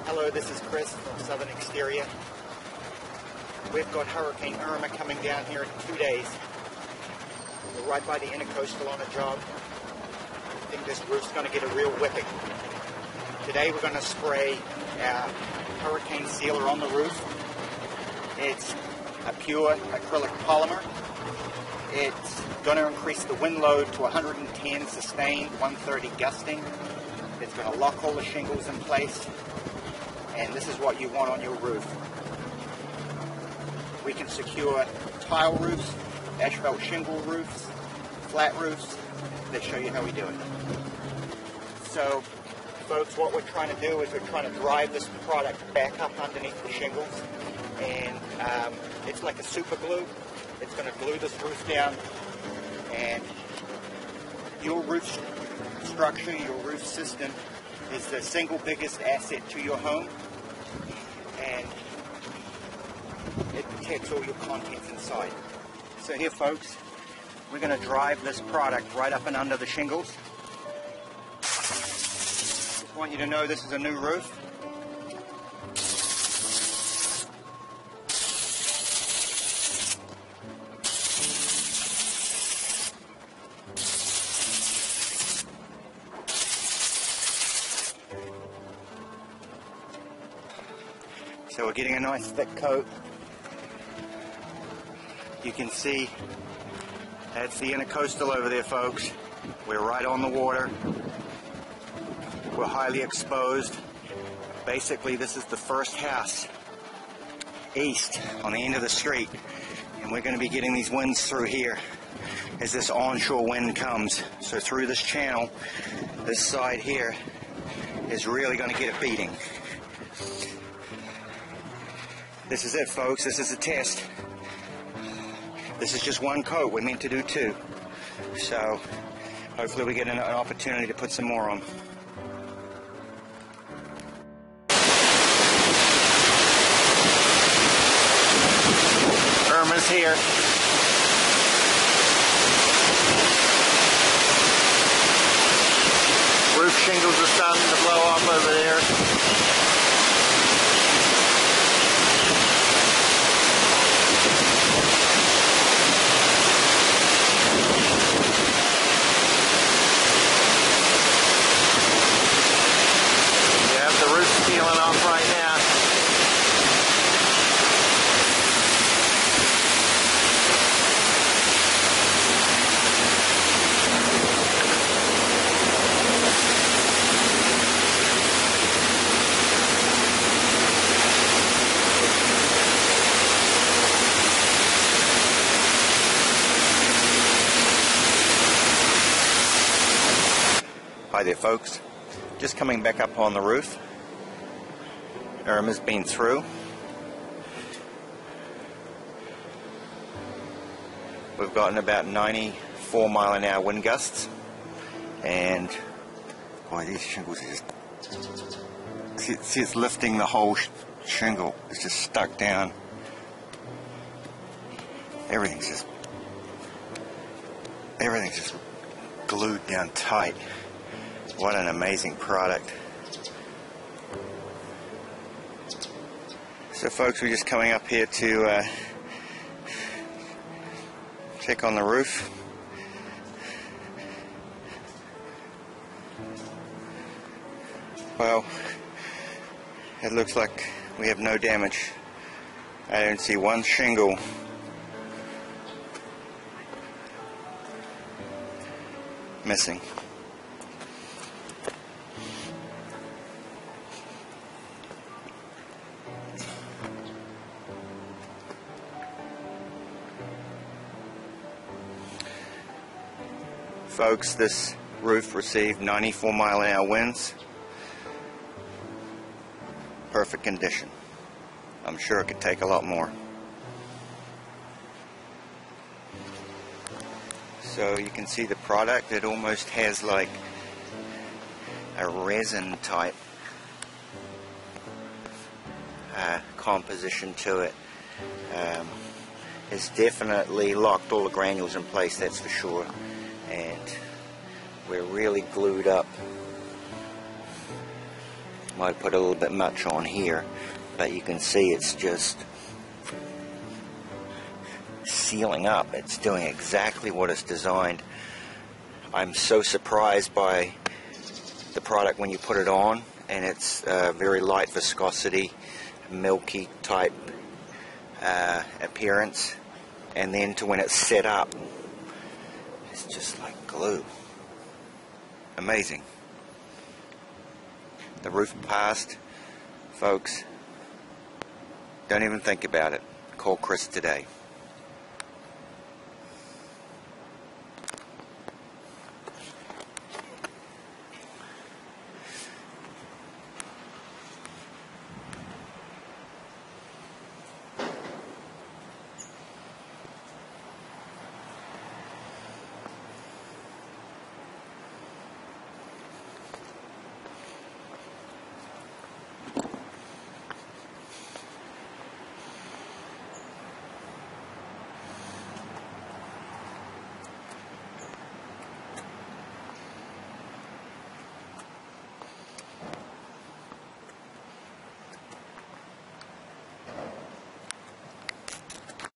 Hello, this is Chris from Southern Exterior. We've got Hurricane Irma coming down here in 2 days. We're right by the intercoastal on a job. I think this roof's going to get a real whipping. Today we're going to spray hurricane sealer on the roof. It's a pure acrylic polymer. It's going to increase the wind load to 110 sustained, 130 gusting. It's going to lock all the shingles in place. And this is what you want on your roof. We can secure tile roofs, asphalt shingle roofs, flat roofs. Let's show you how we do it. So, folks, what we're trying to do is we're trying to drive this product back up underneath the shingles. And it's like a super glue. It's going to glue this roof down. And your roof structure, your roof system is the single biggest asset to your home. And it protects all your contents inside. So here, folks, we're going to drive this product right up and under the shingles. Just want you to know this is a new roof. So we're getting a nice thick coat. You can see that's the intercoastal over there, folks. We're right on the water. We're highly exposed. Basically, this is the first house east on the end of the street. And we're going to be getting these winds through here as this onshore wind comes. So through this channel, this side here is really going to get a beating. This is it, folks. This is a test. This is just one coat. We're meant to do two. So hopefully we get an opportunity to put some more on. Irma's here. Roof shingles are starting to blow off over there. Peeling off right now. Hi there, folks. Just coming back up on the roof. Irma's been through. We've gotten about 94 mile an hour wind gusts, and boy, these shingles are just see it's lifting the whole shingle. It's just stuck down. Everything's just glued down tight. What an amazing product. So folks, we're just coming up here to check on the roof. Well, it looks like we have no damage. I don't see one shingle missing. Folks, this roof received 94 mile an hour winds. Perfect condition. I'm sure it could take a lot more. So you can see the product. It almost has like a resin type composition to it. It's definitely locked all the granules in place, that's for sure. And we're really glued up. Might put a little bit much on here, but you can see it's just sealing up. It's doing exactly what it's designed. I'm so surprised by the product when you put it on, and it's very light viscosity, milky type appearance, and then to when it's set up, it's just like glue. Amazing. The roof passed, folks. Don't even think about it. Call Chris today.